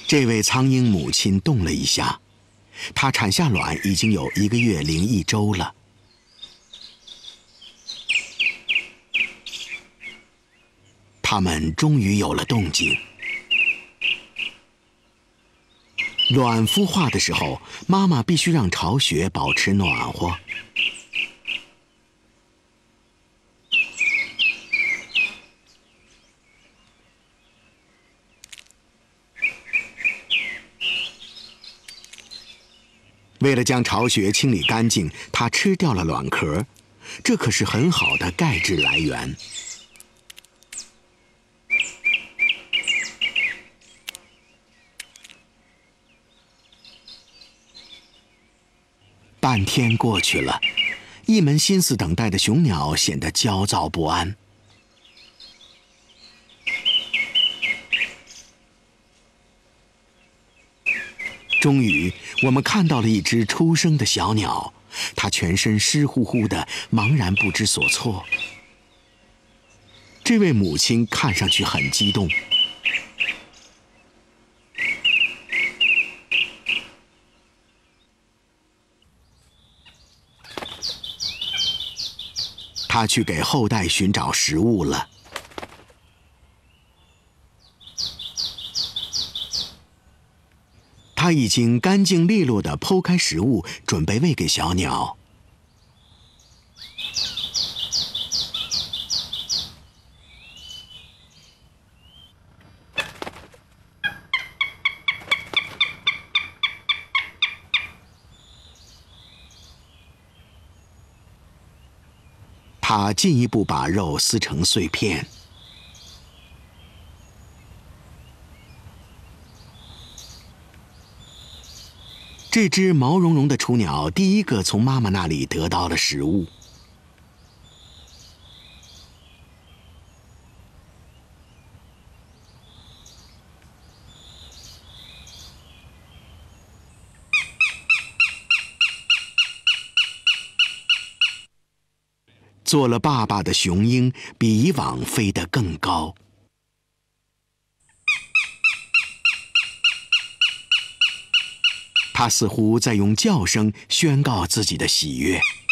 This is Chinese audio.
这位苍鹰母亲动了一下，她产下卵已经有1个月零1周了。它们终于有了动静。卵孵化的时候，妈妈必须让巢穴保持暖和。为了将巢穴清理干净，它吃掉了卵壳，这可是很好的钙质来源。半天过去了，一门心思等待的雄鸟显得焦躁不安。终于，我们看到了一只出生的小鸟，它全身湿乎乎的，茫然不知所措。这位母亲看上去很激动。她去给后代寻找食物了。他已经干净利落地剖开食物，准备喂给小鸟。他进一步把肉撕成碎片。这只毛茸茸的雏鸟第一个从妈妈那里得到了食物。做了爸爸的雄鹰比以往飞得更高。它似乎在用叫声宣告自己的喜悦。